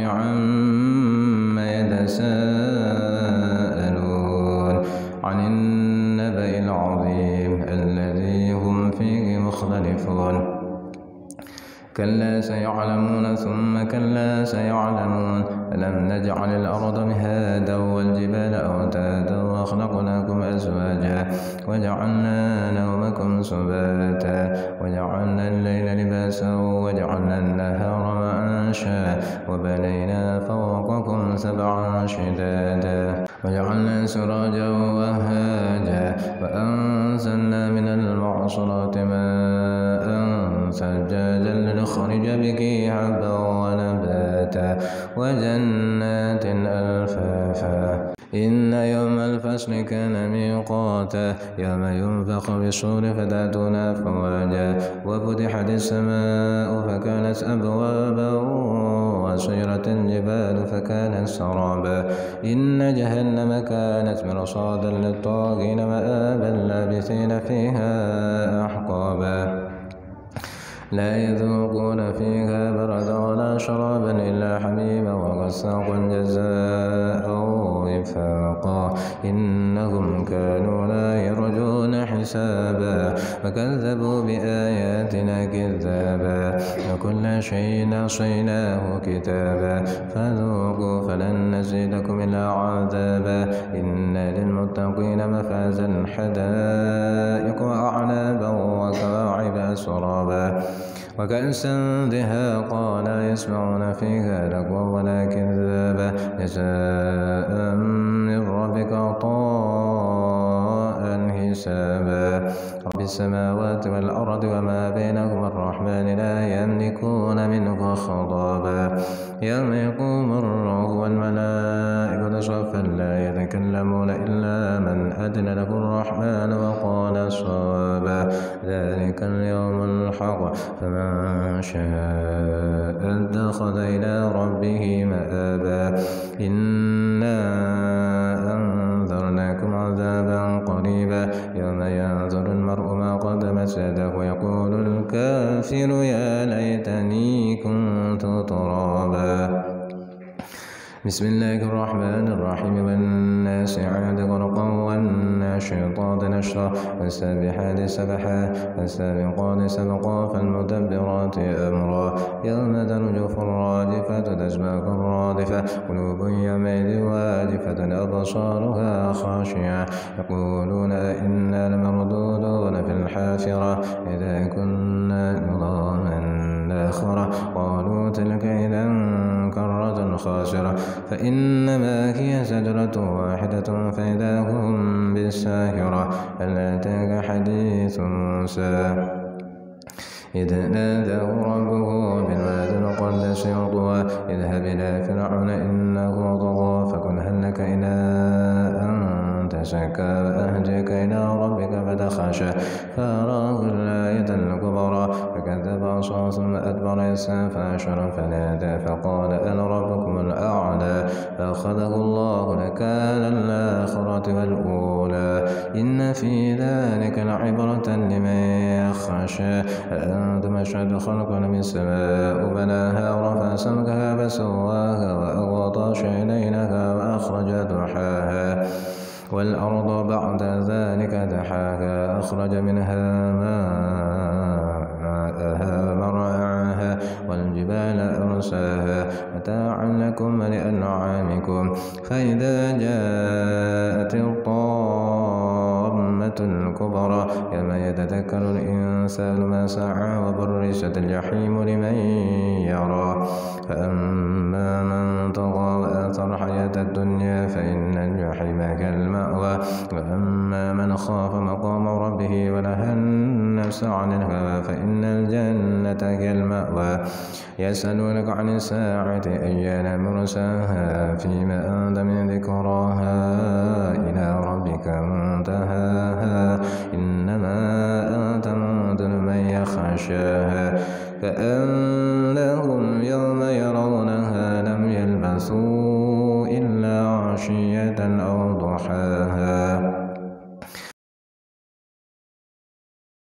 عما يتساءلون عن النبأ العظيم الذي هم فيه مختلفون كلا سيعلمون ثم كلا سيعلمون ألم نجعل الأرض مهادا والجبال أوتادا وخلقناكم أزواجا وجعلنا نومكم سباتا وجعلنا الليل لباسا وجعلنا النهار معاشا وبنينا فوقكم سبعا شدادا وجعلنا سراجا وهاجا وأنزلنا من المعصرات ماء ثجاجا لنخرج به حبا ونباتا وجنات ألفافا إن يوم الفصل كان ميقاتا يوم ينفخ بالصور فتأتون أفواجا وفتحت السماء فكانت أبوابا وسيرت الجبال فكانت سرابا إن جهنم كانت مرصادا للطاغين مآبا لابثين فيها أحقابا لا يذوقون فيها بردا ولا شرابا إلا حميما وغساقا جزاء وفاقا إنهم كانوا لا يرجون حسابا وكذبوا بآياتنا كذابا وكل شيء أحصيناه كتابا فذوقوا فلن نزيدكم إلا عذابا إن للمتقين مفازا حدائق وأعنابا وكواعب أترابا وكأسا دهاقا لا يسمعون فيها لغوا ولا كذابا جزاء من ربك عطاء حسابا رب السماوات والأرض وما بينهما الرحمن لا يملكون منه خطابا يوم يقوم الروح والملائكة صفا لا يتكلمون إلا من أذن له الرحمن وقال صوابا ذلك اليوم الحق فمن شاء اتخذ إلى ربه مآبا إنا أنذرناكم عذابا قريبا يوم ينظر المرء ما قدمت يده ويقول الكافر يا ليتني كنت ترابا بسم الله الرحمن الرحيم والناشعات غرقا والناشطات نشرا والسابحات سبحا والسابقات سبقا فالمدبرات أمرا يوم ترجف الراجفة تسبق الرادفة قلوب يومئذ واجفة أبصارها خاشعة يقولون أئنا لمردودون في الحافرة إذا كنا عظاما نخرة قالوا تلك إذا كرة خاسرة فإنما هي زجرة واحدة فإذا هم بالساهرة هل أتاك حديث موسى إذ ناداه ربه بالواد المقدس طوى اذهب إلى فرعون إنه طغى فقل هل لك إلى أن تزكى وأهديك إلى ربك فتخشى فأراه الآية الكبرى فكذب عصا ثم أدبر يسعى فحشر فنادى فقال أنا ربكم الأعلى فأخذه الله نكال الآخرة والأولى إن في ذلك لعبرة لمن يخشى أأنتم أشد خلقا من السماء بناها ورفع سمكها فسواها وأغطش إليها وأخرج ضحاها والأرض بعد ذلك دحاها أخرج منها ماءها ومرعاها والجبال أرساها متاعا لكم ولأنعامكم فإذا جاءت الطامة الكبرى يوم يتذكر الإنسان ما سعى وبرزت الجحيم لمن يرى فأما من طغى وآثر الحياة الدنيا فإن الجحيم كالمأوى وأما من خاف مقام ربه ونهى النفس عن الهوى فإن الجنة كالمأوى يسألونك عن الساعة أيان مرساها فيما أنت من ذكراها إلى ربك منتهاها إنما أنت منذر من يخشاها كأنهم يوم يرونها لم يلبثوا إلا عشية أو ضحاها